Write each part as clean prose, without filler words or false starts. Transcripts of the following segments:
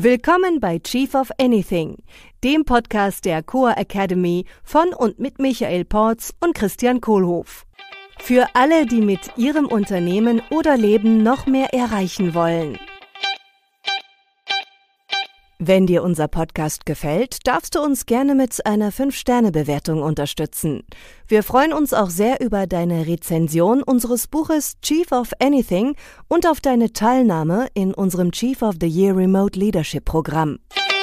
Willkommen bei Chief of Anything, dem Podcast der Coa Academy von und mit Michael Porz und Christian Kohlhoff. Für alle, die mit ihrem Unternehmen oder Leben noch mehr erreichen wollen. Wenn dir unser Podcast gefällt, darfst du uns gerne mit einer 5-Sterne-Bewertung unterstützen. Wir freuen uns auch sehr über deine Rezension unseres Buches Chief of Anything und auf deine Teilnahme in unserem Chief of the Year Remote Leadership Programm.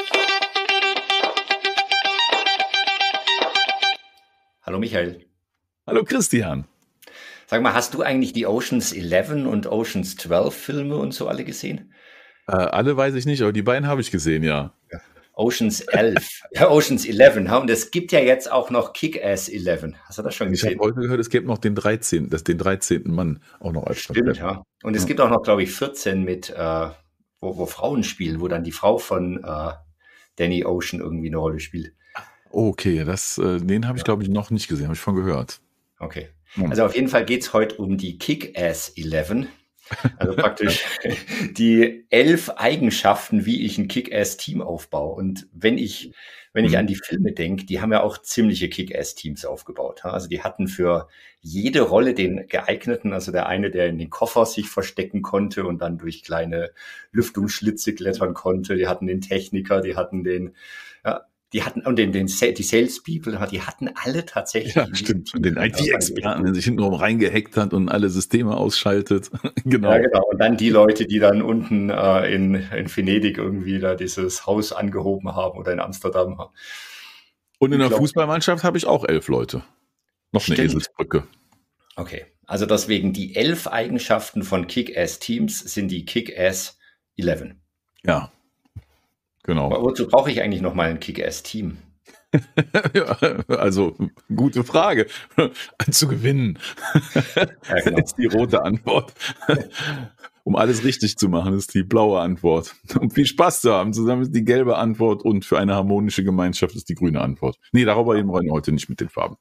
Hallo Michael. Hallo Christian. Sag mal, hast du eigentlich die Oceans 11 und Oceans 12 Filme und so alle gesehen? Alle weiß ich nicht, aber die beiden habe ich gesehen, ja. Oceans 11, ja, Oceans 11, und es gibt ja jetzt auch noch Kick-Ass 11. Hast du das schon gesehen? Ich habe heute gehört, es gibt noch den 13. Mann auch noch als Stimmt, ja. Und es gibt auch noch, glaube ich, 14 mit, wo Frauen spielen, wo dann die Frau von Danny Ocean irgendwie eine Rolle spielt. Okay, den habe ich, glaube ich, noch nicht gesehen, habe ich von gehört. Okay, also auf jeden Fall geht es heute um die Kick-Ass 11. Also praktisch die 11 Eigenschaften, wie ich ein Kick-Ass-Team aufbaue. Und wenn ich an die Filme denke, die haben ja auch ziemliche Kick-Ass-Teams aufgebaut. Also die hatten für jede Rolle den geeigneten, also der eine, der in den Koffer sich verstecken konnte und dann durch kleine Lüftungsschlitze klettern konnte. Die hatten den Techniker, die hatten die Sales People, die hatten alle tatsächlich. Ja, stimmt. Den IT-Experten, der sich hintenrum reingehackt hat und alle Systeme ausschaltet. Genau. Ja, genau. Und dann die Leute, die dann unten in Venedig irgendwie da dieses Haus angehoben haben oder in Amsterdam. Und in der Fußballmannschaft habe ich auch 11 Leute. Noch eine Eselsbrücke. Okay. Also deswegen die 11 Eigenschaften von Kick-Ass-Teams sind die Kick-Ass 11. Ja. Genau. Aber wozu brauche ich eigentlich noch mal ein Kick-Ass-Team? Ja, also, gute Frage. Zu gewinnen. Ja, genau. Ist die rote Antwort. Um alles richtig zu machen, ist die blaue Antwort. Um viel Spaß zu haben, zusammen ist die gelbe Antwort und für eine harmonische Gemeinschaft ist die grüne Antwort. Nee, darüber reden wir heute nicht mit den Farben.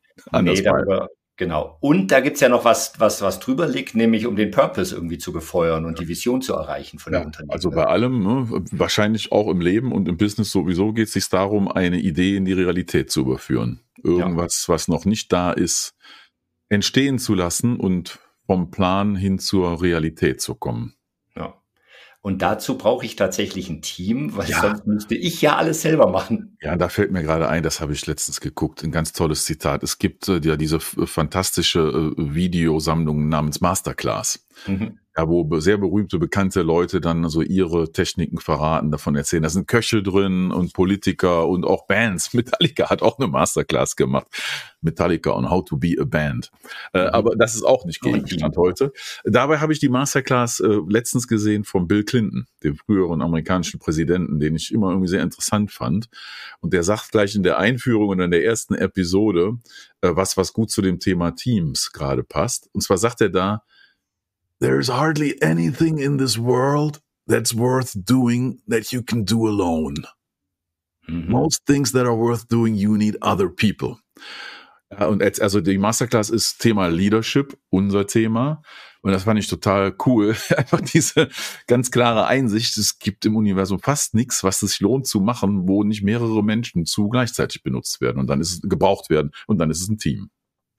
Genau. Und da gibt's ja noch was drüber liegt, nämlich um den Purpose irgendwie zu befeuern und die Vision zu erreichen von dem Unternehmen. Also bei allem, wahrscheinlich auch im Leben und im Business sowieso geht es sich darum, eine Idee in die Realität zu überführen. Irgendwas, was noch nicht da ist, entstehen zu lassen und vom Plan hin zur Realität zu kommen. Ja. Und dazu brauche ich tatsächlich ein Team, weil sonst müsste ich ja alles selber machen. Ja, da fällt mir gerade ein, das habe ich letztens geguckt, ein ganz tolles Zitat. Es gibt ja diese fantastische Videosammlung namens Masterclass. Ja, wo sehr berühmte, bekannte Leute dann so ihre Techniken verraten, davon erzählen. Da sind Köche drin und Politiker und auch Bands. Metallica hat auch eine Masterclass gemacht. Metallica on How to be a Band. Aber das ist auch nicht Gegenstand heute. Dabei habe ich die Masterclass letztens gesehen von Bill Clinton, dem früheren amerikanischen Präsidenten, den ich immer irgendwie sehr interessant fand. Und der sagt gleich in der Einführung und in der ersten Episode, was gut zu dem Thema Teams gerade passt. Und zwar sagt er da: There's hardly anything in this world that's worth doing that you can do alone. Most things that are worth doing, you need other people. Ja, und jetzt, also die Masterclass ist Thema Leadership, unser Thema. Und das fand ich total cool. Einfach diese ganz klare Einsicht, es gibt im Universum fast nichts, was es sich lohnt zu machen, wo nicht mehrere Menschen gleichzeitig benutzt werden und dann ist es gebraucht werden und dann ist es ein Team.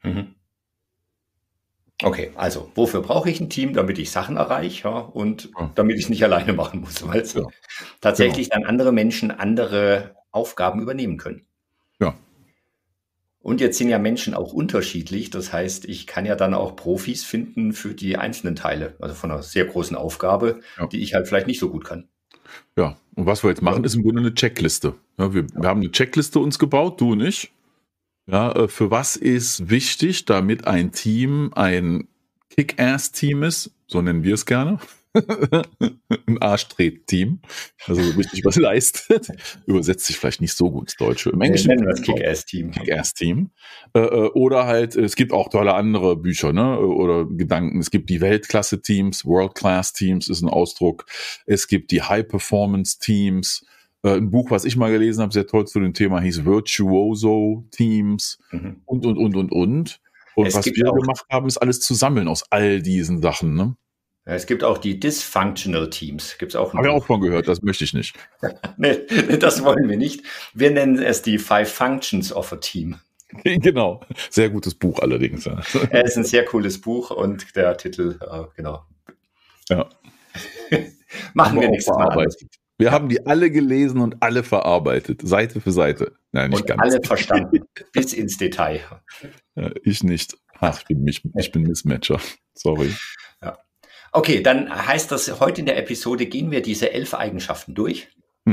Okay, also wofür brauche ich ein Team? Damit ich Sachen erreiche und damit ich es nicht alleine machen muss, weil tatsächlich dann andere Menschen andere Aufgaben übernehmen können. Ja. Und jetzt sind ja Menschen auch unterschiedlich. Das heißt, ich kann ja dann auch Profis finden für die einzelnen Teile, also von einer sehr großen Aufgabe, die ich halt vielleicht nicht so gut kann. Ja, und was wir jetzt machen, ist im Grunde eine Checkliste. Ja, wir haben eine Checkliste uns gebaut, du und ich. Ja, für was ist wichtig, damit ein Team ein Kick-Ass-Team ist, so nennen wir es gerne. Ein Arschtritt-Team, also richtig was leistet. Übersetzt sich vielleicht nicht so gut ins Deutsche. Im Englischen nennen wir das Kick-Ass-Team. Kick-Ass-Team. Oder halt, es gibt auch tolle andere Bücher, ne, oder Gedanken. Es gibt die Weltklasse-Teams, World-Class-Teams ist ein Ausdruck. Es gibt die High-Performance-Teams. Ein Buch, was ich mal gelesen habe, sehr toll zu dem Thema, hieß Virtuoso-Teams und. Und was wir gemacht haben, ist alles zu sammeln aus all diesen Sachen, ne? Es gibt auch die Dysfunctional Teams. Gibt's auch Habe ich auch von gehört, das möchte ich nicht. Nee, das wollen wir nicht. Wir nennen es die 5 Functions of a Team. Genau. Sehr gutes Buch allerdings. Ja. Es ist ein sehr cooles Buch und der Titel, genau. Ja. Machen wir nächstes Mal anders. Wir haben die alle gelesen und alle verarbeitet, Seite für Seite. Nein, nicht und ganz. Alle verstanden, bis ins Detail. Ja, ich nicht. Ach, ich bin Mismatcher. Sorry. Ja. Okay, dann heißt das, heute in der Episode gehen wir diese 11 Eigenschaften durch.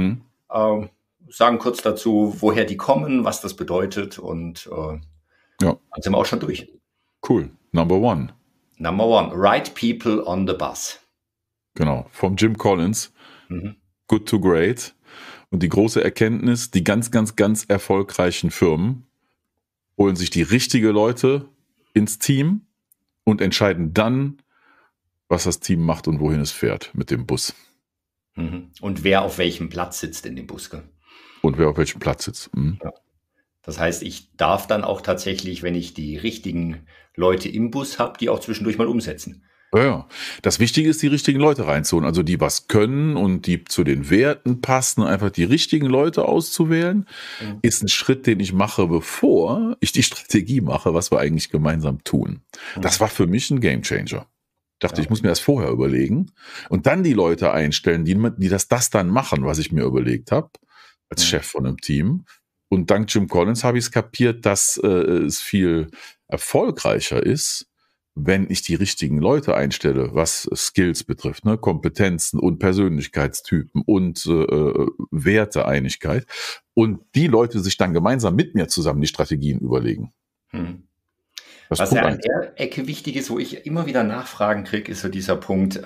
Sagen kurz dazu, woher die kommen, was das bedeutet und dann sind wir auch schon durch. Cool. Number one, right people on the bus. Genau, vom Jim Collins. Good to Great. Und die große Erkenntnis, die ganz, ganz, ganz erfolgreichen Firmen holen sich die richtigen Leute ins Team und entscheiden dann, was das Team macht und wohin es fährt mit dem Bus. Und wer auf welchem Platz sitzt in dem Bus. Und wer auf welchem Platz sitzt. Ja. Das heißt, ich darf dann auch tatsächlich, wenn ich die richtigen Leute im Bus habe, die auch zwischendurch mal umsetzen. Ja, das Wichtige ist, die richtigen Leute reinzuholen, also die was können und die zu den Werten passen, einfach die richtigen Leute auszuwählen, ist ein Schritt, den ich mache, bevor ich die Strategie mache, was wir eigentlich gemeinsam tun. Das war für mich ein Gamechanger. Ich dachte, ich muss mir das vorher überlegen und dann die Leute einstellen, die das dann machen, was ich mir überlegt habe, als Chef von einem Team. Und dank Jim Collins habe ich es kapiert, dass es viel erfolgreicher ist, wenn ich die richtigen Leute einstelle, was Skills betrifft, ne, Kompetenzen und Persönlichkeitstypen und Werteeinigkeit. Und die Leute sich dann gemeinsam mit mir zusammen die Strategien überlegen. Was ja an der Ecke wichtig ist, wo ich immer wieder Nachfragen kriege, ist so dieser Punkt,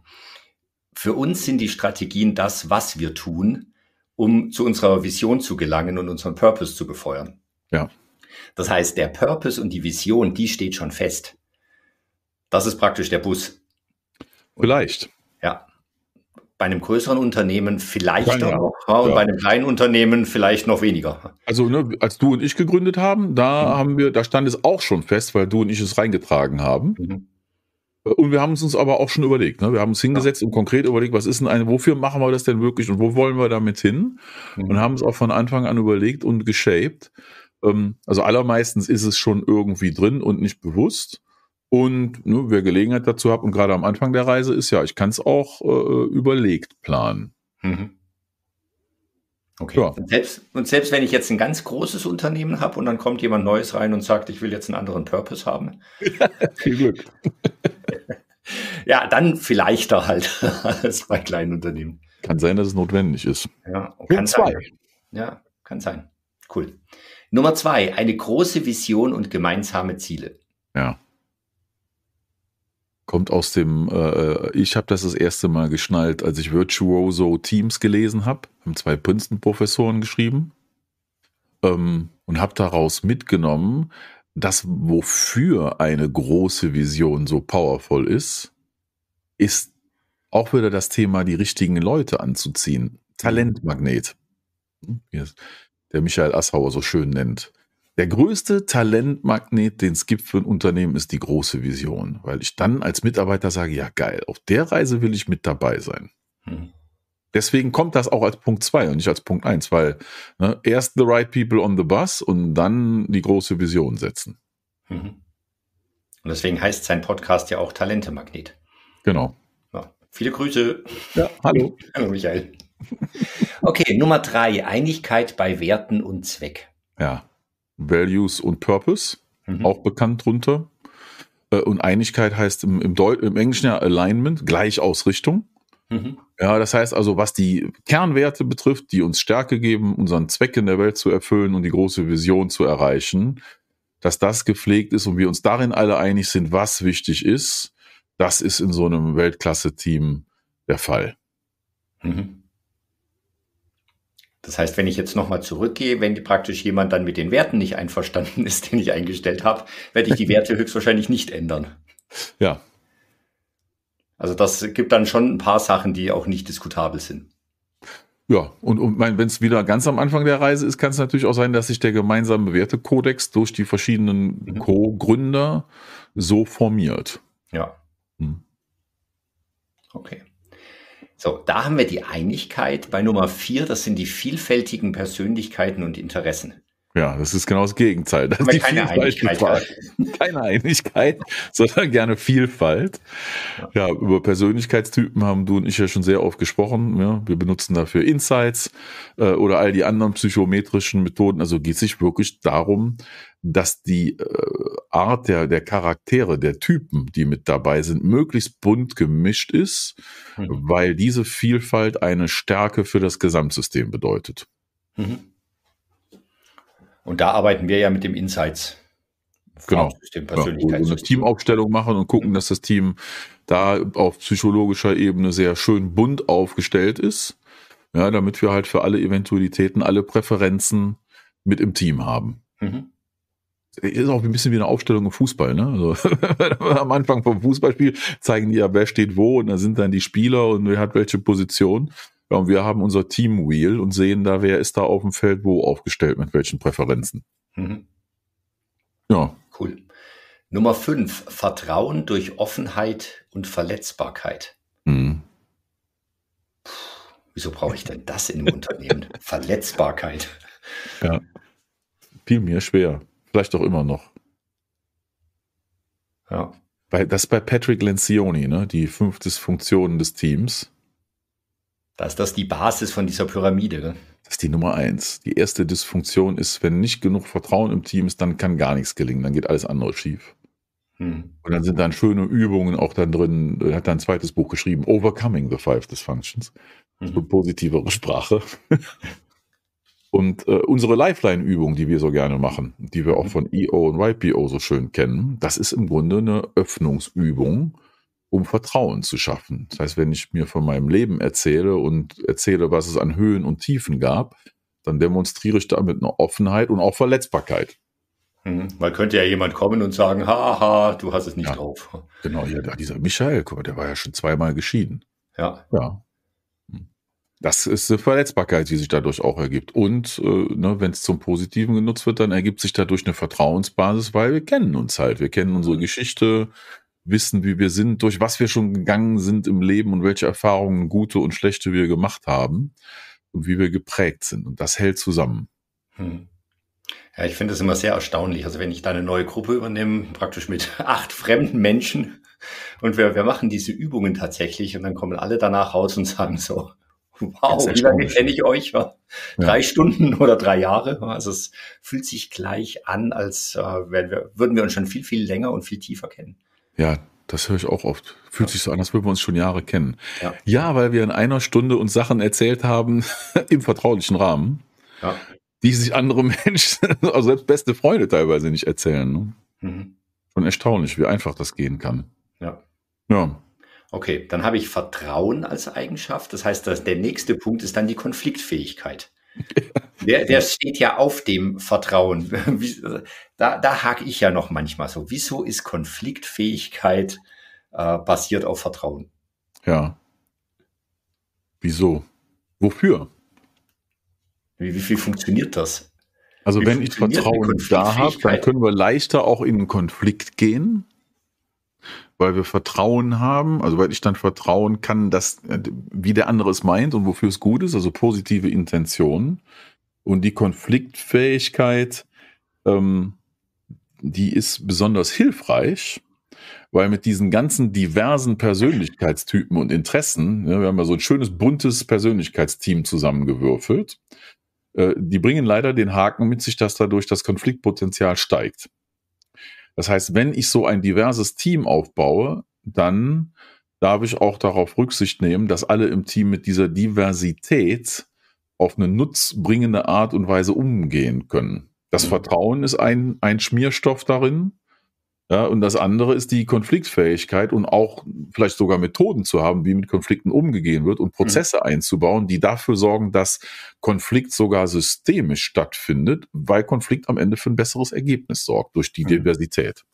für uns sind die Strategien das, was wir tun, um zu unserer Vision zu gelangen und unseren Purpose zu befeuern. Ja. Das heißt, der Purpose und die Vision, die steht schon fest. Das ist praktisch der Bus. Vielleicht. Ja. Bei einem größeren Unternehmen vielleicht auch. Und bei einem kleinen Unternehmen vielleicht noch weniger. Also, ne, als du und ich gegründet haben, da stand es auch schon fest, weil du und ich es reingetragen haben. Und wir haben es uns aber auch schon überlegt. Ne? Wir haben uns hingesetzt und konkret überlegt, was ist denn wofür machen wir das denn wirklich und wo wollen wir damit hin? Und haben es auch von Anfang an überlegt und geshaped. Also allermeistens ist es schon irgendwie drin und nicht bewusst. Und wer Gelegenheit dazu hat und gerade am Anfang der Reise ist, ich kann es auch überlegt planen. Okay. Ja. Und selbst wenn ich jetzt ein ganz großes Unternehmen habe und dann kommt jemand Neues rein und sagt, ich will jetzt einen anderen Purpose haben. Viel Glück. Ja, dann vielleicht da halt als bei kleinen Unternehmen. Kann sein, dass es notwendig ist. Ja, kann sein. Ja, kann sein. Cool. Nummer 2, eine große Vision und gemeinsame Ziele. Ja. Kommt aus dem, ich habe das erste Mal geschnallt, als ich Virtuoso Teams gelesen habe, haben 2 Princeton-Professoren geschrieben und habe daraus mitgenommen, dass wofür eine große Vision so powerful ist auch wieder das Thema, die richtigen Leute anzuziehen. Talentmagnet, wie es der Michael Assauer so schön nennt. Der größte Talentmagnet, den es gibt für ein Unternehmen, ist die große Vision, weil ich dann als Mitarbeiter sage, ja geil, auf der Reise will ich mit dabei sein. Deswegen kommt das auch als Punkt 2 und nicht als Punkt 1, weil erst the right people on the bus und dann die große Vision setzen. Und deswegen heißt sein Podcast ja auch Talentemagnet. Genau. Ja, viele Grüße. Ja, hallo. Hallo Michael. Okay, Nummer 3, Einigkeit bei Werten und Zweck. Ja. Values und Purpose, auch bekannt drunter. Und Einigkeit heißt im Englischen ja Alignment, Gleichausrichtung. Ja, das heißt also, was die Kernwerte betrifft, die uns Stärke geben, unseren Zweck in der Welt zu erfüllen und die große Vision zu erreichen, dass das gepflegt ist und wir uns darin alle einig sind, was wichtig ist, das ist in so einem Weltklasse-Team der Fall. Das heißt, wenn ich jetzt nochmal zurückgehe, wenn praktisch jemand dann mit den Werten nicht einverstanden ist, den ich eingestellt habe, werde ich die Werte höchstwahrscheinlich nicht ändern. Ja. Also das gibt dann schon ein paar Sachen, die auch nicht diskutabel sind. Ja, und wenn es wieder ganz am Anfang der Reise ist, kann es natürlich auch sein, dass sich der gemeinsame Wertekodex durch die verschiedenen Co-Gründer so formiert. Ja. Okay. So, da haben wir die Einigkeit. Bei Nummer 4, das sind die vielfältigen Persönlichkeiten und Interessen. Ja, das ist genau das Gegenteil. Das Haben ist wir die keine Vielfalt Einigkeit. gefragt. Keine Einigkeit, sondern gerne Vielfalt. Ja, über Persönlichkeitstypen haben du und ich ja schon sehr oft gesprochen. Ja, wir benutzen dafür Insights oder all die anderen psychometrischen Methoden. Also geht es sich wirklich darum, dass die Art der Charaktere, der Typen, die mit dabei sind, möglichst bunt gemischt ist, weil diese Vielfalt eine Stärke für das Gesamtsystem bedeutet. Und da arbeiten wir ja mit dem Insights. Genau. Persönlichkeitssystem. Eine Teamaufstellung machen und gucken, dass das Team da auf psychologischer Ebene sehr schön bunt aufgestellt ist. Ja, damit wir halt für alle Eventualitäten, alle Präferenzen mit im Team haben. Ist auch ein bisschen wie eine Aufstellung im Fußball, ne? Also, am Anfang vom Fußballspiel zeigen die ja, wer steht wo, und da sind dann die Spieler und wer hat welche Position. Ja, und wir haben unser Team-Wheel und sehen da, wer ist da auf dem Feld wo aufgestellt, mit welchen Präferenzen. Ja. Cool. Nummer 5, Vertrauen durch Offenheit und Verletzbarkeit. Wieso brauche ich denn das in einem Unternehmen? Verletzbarkeit. Ja, fiel mir schwer. Vielleicht auch immer noch. Ja. Das ist bei Patrick Lencioni, ne? Die 5 Dysfunktionen des Teams. Da ist das die Basis von dieser Pyramide, ne? Das ist die Nummer 1. Die erste Dysfunktion ist, wenn nicht genug Vertrauen im Team ist, dann kann gar nichts gelingen. Dann geht alles andere schief. Und dann sind dann schöne Übungen auch dann drin. Er hat da ein zweites Buch geschrieben, Overcoming the 5 Dysfunctions. So positivere Sprache. Und unsere Lifeline-Übung, die wir so gerne machen, die wir auch von EO und YPO so schön kennen, das ist im Grunde eine Öffnungsübung, um Vertrauen zu schaffen. Das heißt, wenn ich mir von meinem Leben erzähle und erzähle, was es an Höhen und Tiefen gab, dann demonstriere ich damit eine Offenheit und auch Verletzbarkeit. Weil könnte ja jemand kommen und sagen, haha, du hast es nicht drauf. Genau, ja, dieser Michael, guck mal, der war ja schon 2-mal geschieden. Ja. Das ist eine Verletzbarkeit, die sich dadurch auch ergibt. Und wenn es zum Positiven genutzt wird, dann ergibt sich dadurch eine Vertrauensbasis, weil wir kennen uns halt. Wir kennen unsere Geschichte, wissen, wie wir sind, durch was wir schon gegangen sind im Leben und welche Erfahrungen, gute und schlechte, wir gemacht haben und wie wir geprägt sind. Und das hält zusammen. Ja, ich finde das immer sehr erstaunlich. Also wenn ich da eine neue Gruppe übernehme, praktisch mit 8 fremden Menschen, und wir machen diese Übungen tatsächlich, und dann kommen alle danach raus und sagen so, wow, wie lange kenne ich euch? 3 Stunden oder 3 Jahre? Also es fühlt sich gleich an, als würden wir uns schon viel, viel länger und viel tiefer kennen. Ja, das höre ich auch oft. Fühlt sich so an, als würden wir uns schon Jahre kennen. Ja, weil wir in einer Stunde uns Sachen erzählt haben, im vertraulichen Rahmen, die sich andere Menschen, also selbst beste Freunde teilweise nicht erzählen. Ne? Schon erstaunlich, wie einfach das gehen kann. Ja. Okay, dann habe ich Vertrauen als Eigenschaft. Das heißt, der nächste Punkt ist dann die Konfliktfähigkeit. Der steht ja auf dem Vertrauen. Da hake ich ja noch manchmal so. Wieso ist Konfliktfähigkeit basiert auf Vertrauen? Ja. Wieso? Wofür? Wie viel funktioniert das? Also wenn ich Vertrauen da habe, dann können wir leichter auch in einen Konflikt gehen, weil wir Vertrauen haben, also weil ich dann vertrauen kann, dass wie der andere es meint und wofür es gut ist, also positive Intentionen. Und die Konfliktfähigkeit, die ist besonders hilfreich, weil mit diesen ganzen diversen Persönlichkeitstypen und Interessen, wir haben ja so ein schönes, buntes Persönlichkeitsteam zusammengewürfelt, die bringen leider den Haken mit sich, dass dadurch das Konfliktpotenzial steigt. Das heißt, wenn ich so ein diverses Team aufbaue, dann darf ich auch darauf Rücksicht nehmen, dass alle im Team mit dieser Diversität auf eine nutzbringende Art und Weise umgehen können. Das Vertrauen ist ein Schmierstoff darin. Ja, und das andere ist die Konfliktfähigkeit und auch vielleicht sogar Methoden zu haben, wie mit Konflikten umgegangen wird und Prozesse einzubauen, die dafür sorgen, dass Konflikt sogar systemisch stattfindet, weil Konflikt am Ende für ein besseres Ergebnis sorgt durch die Diversität.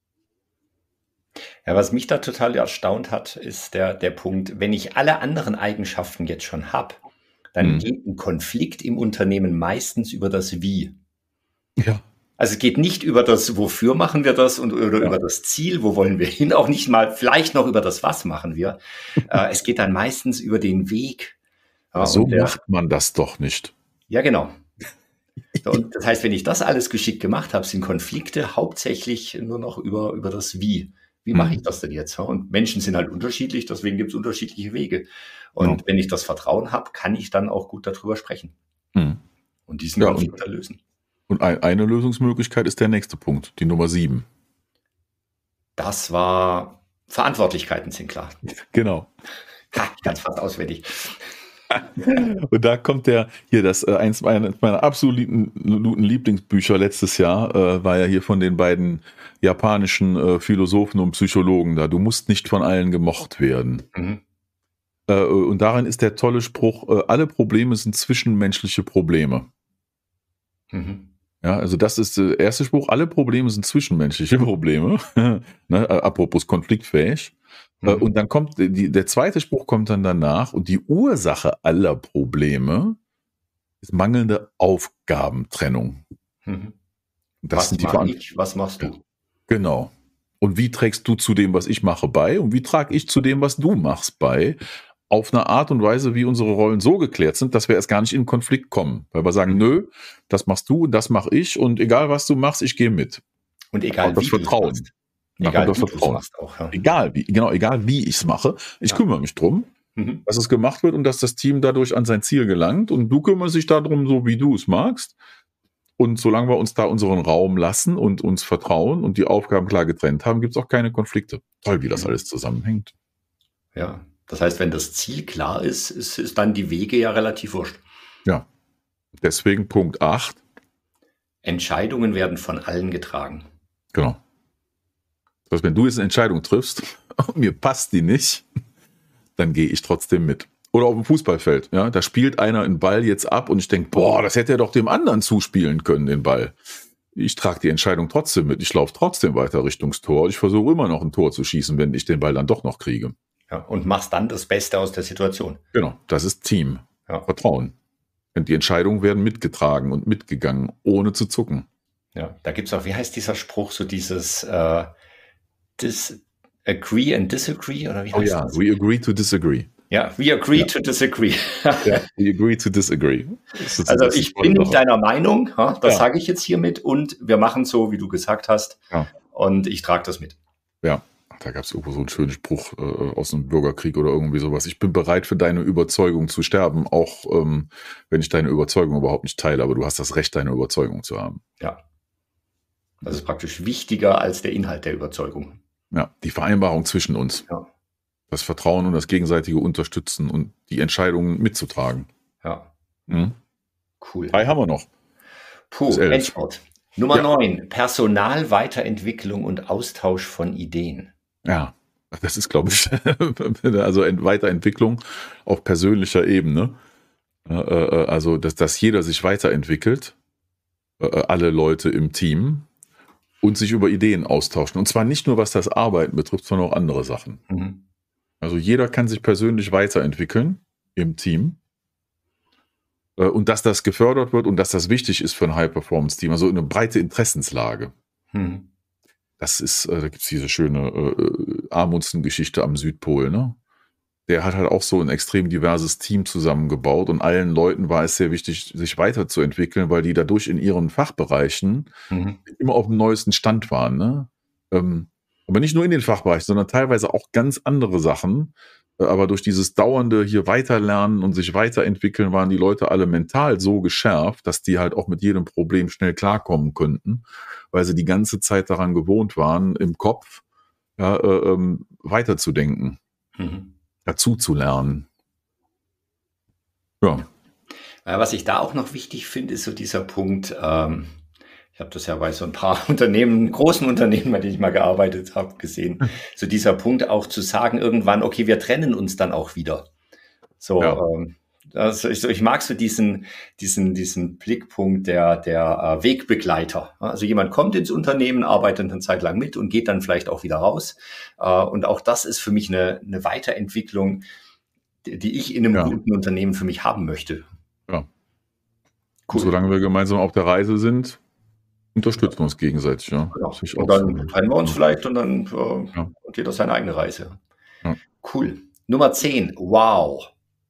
Ja, was mich da total erstaunt hat, ist der Punkt, wenn ich alle anderen Eigenschaften jetzt schon habe, dann geht ein Konflikt im Unternehmen meistens über das Wie. Ja. Also es geht nicht über das, wofür machen wir das oder über das Ziel, wo wollen wir hin, auch nicht mal, vielleicht noch über das, was machen wir. Es geht dann meistens über den Weg. Ja, so macht man das doch nicht. Ja, genau. Und das heißt, wenn ich das alles geschickt gemacht habe, sind Konflikte hauptsächlich nur noch über das Wie. Wie mache ich das denn jetzt? Und Menschen sind halt unterschiedlich, deswegen gibt es unterschiedliche Wege. Und wenn ich das Vertrauen habe, kann ich dann auch gut darüber sprechen. Und diesen Konflikt lösen. Und eine Lösungsmöglichkeit ist der nächste Punkt, die Nummer 7. Das war Verantwortlichkeiten sind klar. Genau. Ich kann es fast auswendig. Und da kommt eins meiner absoluten Lieblingsbücher letztes Jahr, war ja hier von den beiden japanischen Philosophen und Psychologen da. Du musst nicht von allen gemocht werden. Und darin ist der tolle Spruch, alle Probleme sind zwischenmenschliche Probleme. Ja, also das ist der erste Spruch, alle Probleme sind zwischenmenschliche Probleme. Ne, apropos konfliktfähig. Und dann kommt der zweite Spruch kommt dann danach und die Ursache aller Probleme ist mangelnde Aufgabentrennung. Was mache ich, was machst du? Genau. Und wie trägst du zu dem, was ich mache, bei? Und wie trage ich zu dem, was du machst, bei? Auf eine Art und Weise, wie unsere Rollen so geklärt sind, dass wir erst gar nicht in Konflikt kommen. Weil wir sagen, nö, das machst du und das mache ich und egal, was du machst, ich gehe mit. Und egal, das Vertrauen. Egal, wie du es machst auch. Ja. Egal wie ich es mache, ich kümmere mich drum, dass es gemacht wird und dass das Team dadurch an sein Ziel gelangt und du kümmerst dich darum, so wie du es magst. Und solange wir uns da unseren Raum lassen und uns vertrauen und die Aufgaben klar getrennt haben, gibt es auch keine Konflikte. Toll, wie das alles zusammenhängt. Ja, das heißt, wenn das Ziel klar ist, ist dann die Wege ja relativ wurscht. Ja, deswegen Punkt 8. Entscheidungen werden von allen getragen. Genau. Das heißt, wenn du jetzt eine Entscheidung triffst und mir passt die nicht, dann gehe ich trotzdem mit. Oder auf dem Fußballfeld, ja, da spielt einer einen Ball jetzt ab und ich denke, boah, das hätte er doch dem anderen zuspielen können, den Ball. Ich trage die Entscheidung trotzdem mit. Ich laufe trotzdem weiter Richtung Tor. Ich versuche immer noch ein Tor zu schießen, wenn ich den Ball dann doch noch kriege. Ja, und machst dann das Beste aus der Situation. Genau, das ist Team. Ja. Vertrauen. Und die Entscheidungen werden mitgetragen und mitgegangen, ohne zu zucken. Ja, da gibt es auch, wie heißt dieser Spruch, so dieses agree and disagree, oder wie heißt das? We agree to disagree. Ja, we agree to disagree. Ja, we agree to disagree. Also ich bin nicht deiner Meinung, das sage ich jetzt hiermit und wir machen so, wie du gesagt hast und ich trage das mit. Ja, da gab es irgendwo so einen schönen Spruch aus einem Bürgerkrieg oder irgendwie sowas. Ich bin bereit für deine Überzeugung zu sterben, auch wenn ich deine Überzeugung überhaupt nicht teile, aber du hast das Recht, deine Überzeugung zu haben. Ja, das ist praktisch wichtiger als der Inhalt der Überzeugung. Ja, die Vereinbarung zwischen uns. Ja. Das Vertrauen und das gegenseitige Unterstützen und die Entscheidungen mitzutragen. Ja. Cool. 3 haben wir noch. Endspurt. Nummer 9. Personalweiterentwicklung und Austausch von Ideen. Ja, das ist, glaube ich, also Weiterentwicklung auf persönlicher Ebene. Also, dass jeder sich weiterentwickelt, alle Leute im Team und sich über Ideen austauschen. Und zwar nicht nur, was das Arbeiten betrifft, sondern auch andere Sachen. Also jeder kann sich persönlich weiterentwickeln im Team und dass das gefördert wird und dass das wichtig ist für ein High-Performance-Team, also eine breite Interessenslage. Das ist, da gibt es diese schöne Amundsen-Geschichte am Südpol, ne? Der hat halt auch so ein extrem diverses Team zusammengebaut und allen Leuten war es sehr wichtig, sich weiterzuentwickeln, weil die dadurch in ihren Fachbereichen immer auf dem neuesten Stand waren, ne? Aber nicht nur in den Fachbereichen, sondern teilweise auch ganz andere Sachen. Aber durch dieses dauernde hier weiterlernen und sich weiterentwickeln, waren die Leute alle mental so geschärft, dass die halt auch mit jedem Problem schnell klarkommen könnten, weil sie die ganze Zeit daran gewohnt waren, im Kopf weiterzudenken, dazu zu lernen. Ja. Was ich da auch noch wichtig finde, ist so dieser Punkt, ich habe das ja bei so ein paar Unternehmen, großen Unternehmen, bei denen ich mal gearbeitet habe, gesehen. So dieser Punkt auch zu sagen, irgendwann, okay, wir trennen uns dann auch wieder. So, also ich mag so diesen Blickpunkt der Wegbegleiter. Also jemand kommt ins Unternehmen, arbeitet eine Zeit lang mit und geht dann vielleicht auch wieder raus. Und auch das ist für mich eine Weiterentwicklung, die ich in einem guten Unternehmen für mich haben möchte. Ja. Cool. Solange wir gemeinsam auf der Reise sind, Unterstützen wir uns gegenseitig, ja. Genau. Und dann trennen wir uns vielleicht und dann Ja. hat jeder seine eigene Reise. Ja. Cool. Nummer 10. Wow.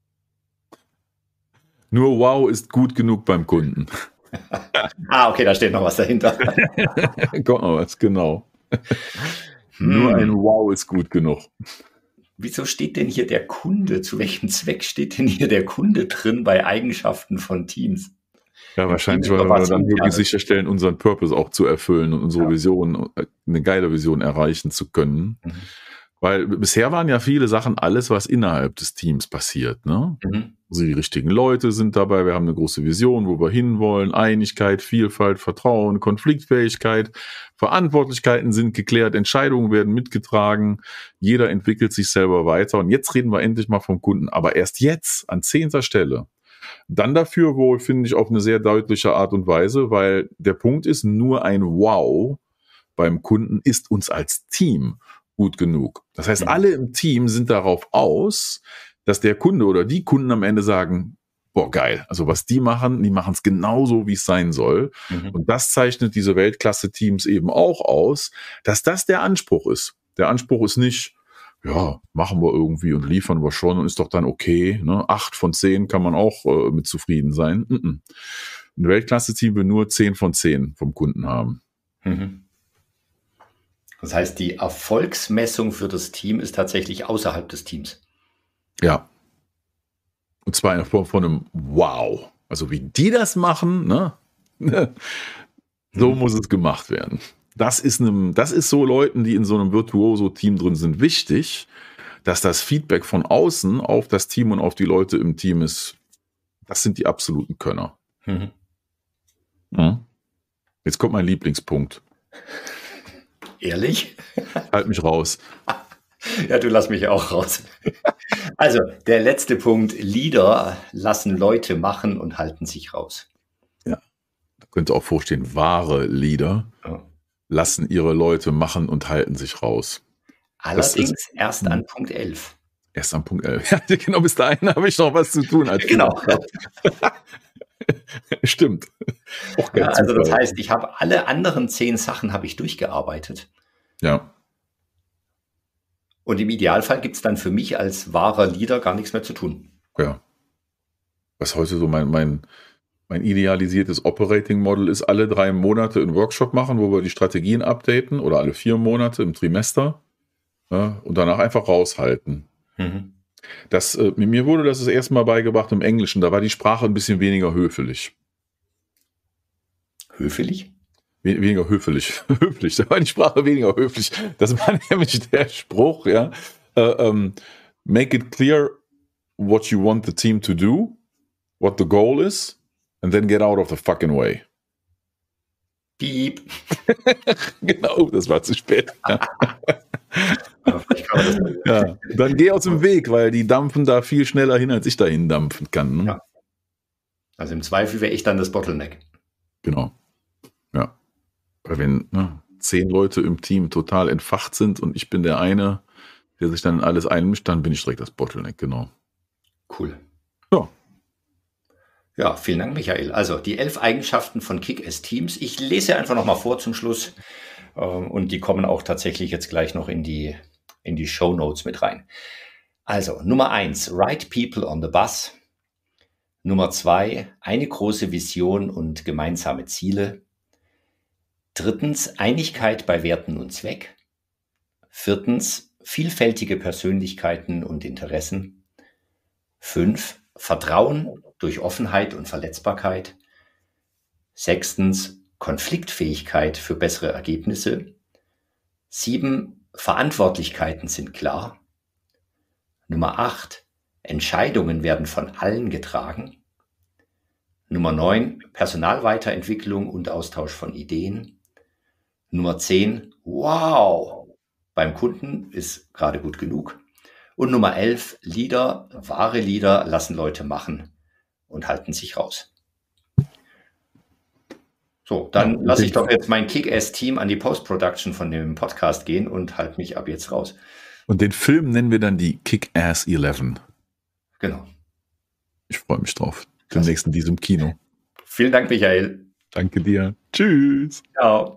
Nur wow ist gut genug beim Kunden. Okay, da steht noch was dahinter. Kommt noch was, genau. Nur ein Wow ist gut genug. Wieso steht denn hier der Kunde? Zu welchem Zweck steht denn hier der Kunde drin bei Eigenschaften von Teams? Ja, wahrscheinlich, weil wir dann wirklich sicherstellen, unseren Purpose auch zu erfüllen und unsere Vision, eine geile Vision erreichen zu können. Mhm. Weil bisher waren ja viele Sachen alles, was innerhalb des Teams passiert. Ne? Mhm. Also die richtigen Leute sind dabei, wir haben eine große Vision, wo wir hinwollen, Einigkeit, Vielfalt, Vertrauen, Konfliktfähigkeit, Verantwortlichkeiten sind geklärt, Entscheidungen werden mitgetragen, jeder entwickelt sich selber weiter und jetzt reden wir endlich mal vom Kunden, aber erst jetzt an 10. Stelle. Dann dafür wohl, finde ich, auf eine sehr deutliche Art und Weise, weil der Punkt ist, nur ein Wow beim Kunden ist uns als Team gut genug. Das heißt, alle im Team sind darauf aus, dass der Kunde oder die Kunden am Ende sagen, boah, geil, also was die machen es genauso, wie es sein soll. Mhm. Und das zeichnet diese Weltklasse-Teams eben auch aus, dass das der Anspruch ist. Der Anspruch ist nicht, ja, machen wir irgendwie und liefern wir schon und ist doch dann okay. Ne? 8 von 10 kann man auch mit zufrieden sein. Ein Weltklasse-Team will nur 10 von 10 vom Kunden haben. Mhm. Das heißt, die Erfolgsmessung für das Team ist tatsächlich außerhalb des Teams. Ja. Und zwar in der Form von einem Wow. Also wie die das machen, ne? So muss es gemacht werden. Das ist so Leuten, die in so einem Virtuoso-Team drin sind, wichtig, dass das Feedback von außen auf das Team und auf die Leute im Team ist. Das sind die absoluten Könner. Mhm. Ja. Jetzt kommt mein Lieblingspunkt. Ehrlich? Halt mich raus. Ja, du lass mich auch raus. Also, der letzte Punkt. Leader lassen Leute machen und halten sich raus. Ja, da könnte auch vorstehen, wahre Leader lassen ihre Leute machen und halten sich raus. Allerdings erst an Punkt 11. Erst an Punkt 11. Ja, genau, bis dahin habe ich noch was zu tun. Genau. Stimmt. Ja, also das heißt, ich habe alle anderen 10 Sachen habe ich durchgearbeitet. Ja. Und im Idealfall gibt es dann für mich als wahrer Leader gar nichts mehr zu tun. Ja. Was heute so mein idealisiertes Operating Model ist, alle 3 Monate einen Workshop machen, wo wir die Strategien updaten oder alle 4 Monate im Trimester, ja, und danach einfach raushalten. Mhm. Mir wurde das erste Mal beigebracht im Englischen, da war die Sprache ein bisschen weniger höflich. Höflich? Weniger höflich. Höflich, da war die Sprache weniger höflich. Das war nämlich der Spruch, ja. Make it clear what you want the team to do, what the goal is, and then get out of the fucking way. Piep. Genau, das war zu spät. Ja, dann geh aus dem Weg, weil die dampfen da viel schneller hin, als ich dahin dampfen kann. Ne? Ja. Also im Zweifel wäre ich dann das Bottleneck. Genau. Ja. Weil wenn 10 Leute im Team total entfacht sind und ich bin der eine, der sich dann in alles einmischt, dann bin ich direkt das Bottleneck, genau. Cool. Ja. Ja, vielen Dank, Michael. Also die 11 Eigenschaften von Kick-Ass-Teams. Ich lese einfach nochmal vor zum Schluss. Und die kommen auch tatsächlich jetzt gleich noch in die Shownotes mit rein. Also Nummer 1, right people on the bus. Nummer 2, eine große Vision und gemeinsame Ziele. 3, Einigkeit bei Werten und Zweck. 4, vielfältige Persönlichkeiten und Interessen. 5, Vertrauen durch Offenheit und Verletzbarkeit. 6, Konfliktfähigkeit für bessere Ergebnisse. 7, Verantwortlichkeiten sind klar. Nummer 8, Entscheidungen werden von allen getragen. Nummer 9, Personalweiterentwicklung und Austausch von Ideen. Nummer 10, wow, beim Kunden ist gerade gut genug. Und Nummer 11, wahre Leader lassen Leute machen und halten sich raus. So, dann lasse ich doch jetzt mein Kick-Ass-Team an die Post-Production von dem Podcast gehen und halte mich ab jetzt raus. Und den Film nennen wir dann die Kick-Ass 11. Genau. Ich freue mich drauf. Demnächst in diesem Kino. Vielen Dank, Michael. Danke dir. Tschüss. Ciao.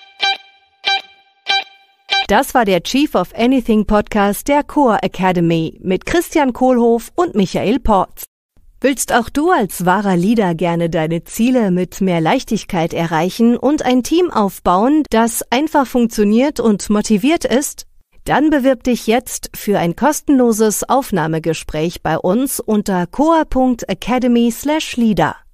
Das war der Chief of Anything Podcast der Core Academy mit Christian Kohlhoff und Michael Porz. Willst auch du als wahrer Leader gerne deine Ziele mit mehr Leichtigkeit erreichen und ein Team aufbauen, das einfach funktioniert und motiviert ist? Dann bewirb dich jetzt für ein kostenloses Aufnahmegespräch bei uns unter core.academy/leader.